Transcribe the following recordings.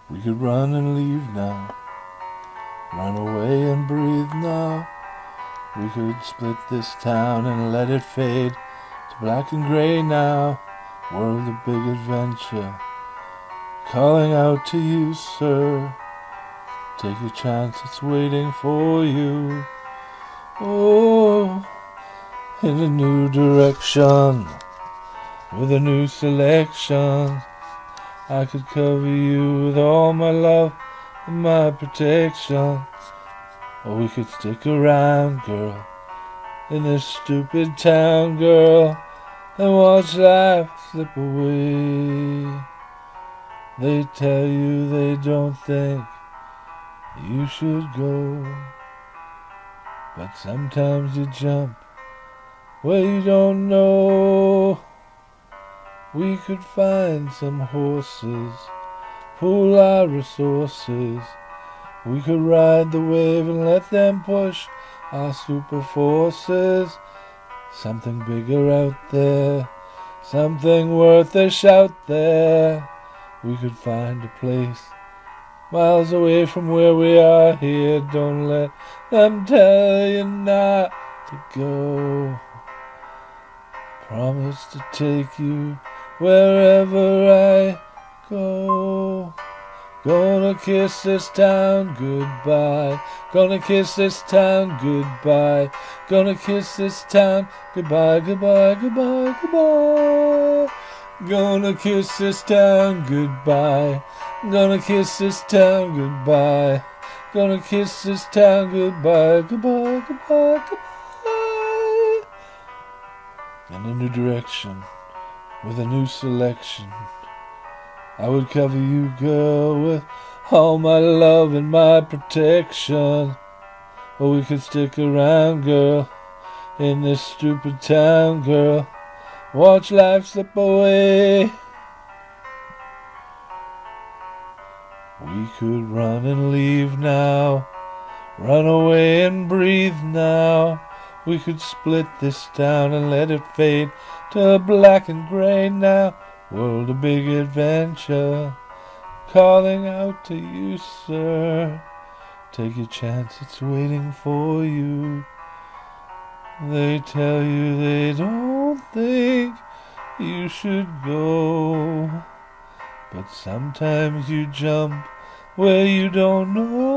We could run and leave now, run away and breathe now. We could split this town and let it fade to black and gray now. World of big adventure, calling out to you, sir. Take your chance, it's waiting for you. Oh, in a new direction, with a new selection. I could cover you with all my love and my protection. Or we could stick around, girl, in this stupid town, girl, and watch life slip away. They tell you they don't think you should go, but sometimes you jump where you don't know. We could find some horses, pool our resources. We could ride the wave and let them push our super forces. Something bigger out there, something worth a shout there. We could find a place miles away from where we are here. Don't let them tell you not to go. Promise to take you wherever I go. Gonna kiss this town goodbye. Gonna kiss this town goodbye. Gonna kiss this town goodbye, goodbye, goodbye, goodbye. Gonna kiss this town goodbye. Gonna kiss this town goodbye. Gonna kiss this town goodbye, goodbye, goodbye, goodbye. In a new direction, with a new selection. I would cover you, girl, with all my love and my protection. Or we could stick around, girl, in this stupid town, girl. Watch life slip away. We could run and leave now, run away and breathe now. We could split this town and let it fade to black and gray now. World of big adventure, calling out to you, sir. Take your chance, it's waiting for you. They tell you they don't think you should go, but sometimes you jump where you don't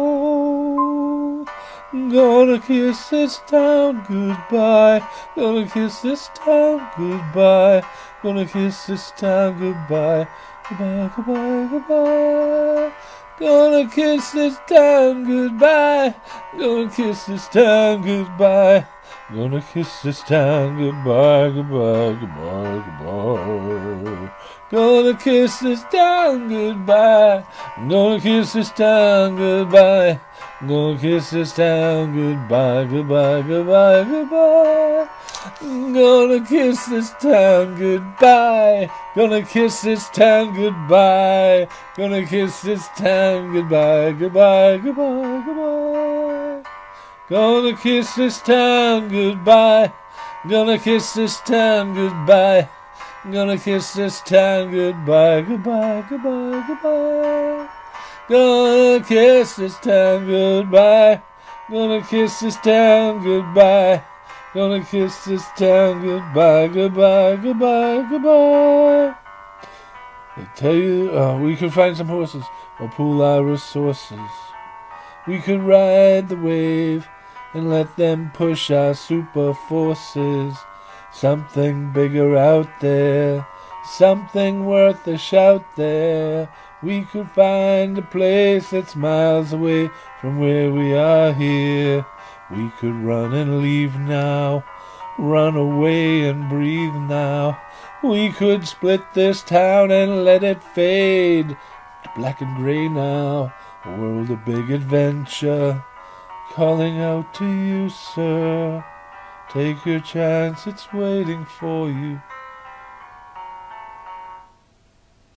know. Gonna kiss this town goodbye. Gonna kiss this town goodbye. Gonna kiss this town goodbye. Goodbye, goodbye, goodbye. Gonna kiss this town goodbye. Gonna kiss this town goodbye. Gonna kiss this town goodbye, goodbye, goodbye, goodbye. Gonna kiss this town goodbye. Gonna kiss this town goodbye. Gonna kiss this town goodbye, goodbye, goodbye, goodbye. Gonna kiss this town goodbye. Gonna kiss this town goodbye. Gonna kiss this town goodbye, goodbye, goodbye, goodbye. Gonna kiss this town goodbye. Gonna kiss this town goodbye. Gonna kiss this town goodbye, goodbye, goodbye, goodbye. Gonna kiss this town goodbye. Gonna kiss this town goodbye. Gonna kiss this town goodbye, goodbye, goodbye, goodbye. They tell you we could find some horses or pool our resources. We could ride the wave and let them push our super forces. Something bigger out there, something worth a shout there. We could find a place that's miles away from where we are here. We could run and leave now, run away and breathe now. We could split this town and let it fade to black and gray now. A world of big adventure, calling out to you, sir. Take your chance, it's waiting for you.